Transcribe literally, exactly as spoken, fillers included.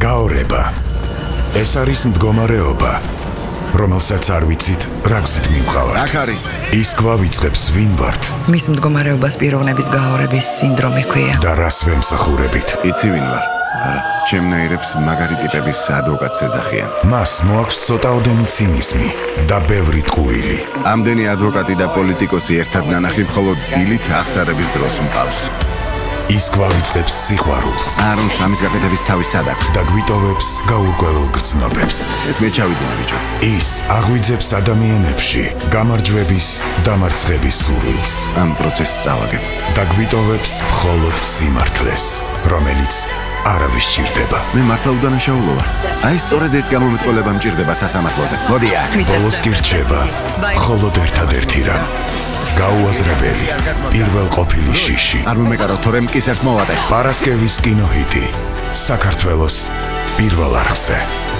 გაორება. ეს არის მდგომარეობა, რომელსაც არ ვიცით, რა გზით მივყავართ. აქ არის. ის გვავიწყებს ვინ ვართ მის მდგომარეობას პიროვნების გაორების სინდრომი ჰქვია. და რას ვემსახურებით. იცი ვინ ვარ? არა, ჩემნაირებს მაგარი ტიპების ადვოკატს ეძახიან. მას მოაქვს ცოტაოდენი ცინიზმი და ბევრი ტყუილი. ამდენი ადვოკატი და პოლიტიკოსი ერთად ნანახი მხოლოდ დილით აღსარების დროს მყავს. ის გვავიწყებს სიყვარულს არონ შამის გაკეთების თავი სად აქვს და გვიტოვებს გაურკვეველ გრძნობებს. ეს მე ჩავიდინე ბიჭო. ის აღვიძებს ადამიანებში გამარჯვების და მარცხების სურვილს ამ პროცესს წავაგებ და გვიტოვებს მხოლოდ სიმართლეს, რომელიც არავის სჭირდება. მე მართლა უდანაშაულო ვარ. აი სწორედ ეს გამომეტყველება მჭირდება სასამართლოზე. მოდი აქ. ბოლოს კი რჩება მხოლოდ ერთადერთი რამ. გაუაზრებელი, პირველ ყოფილი შიში. არ მომეკარო თორემ კისერს მოვატეხ. პარასკევის კინოჰიტი, საქართველოს პირველ არხზე.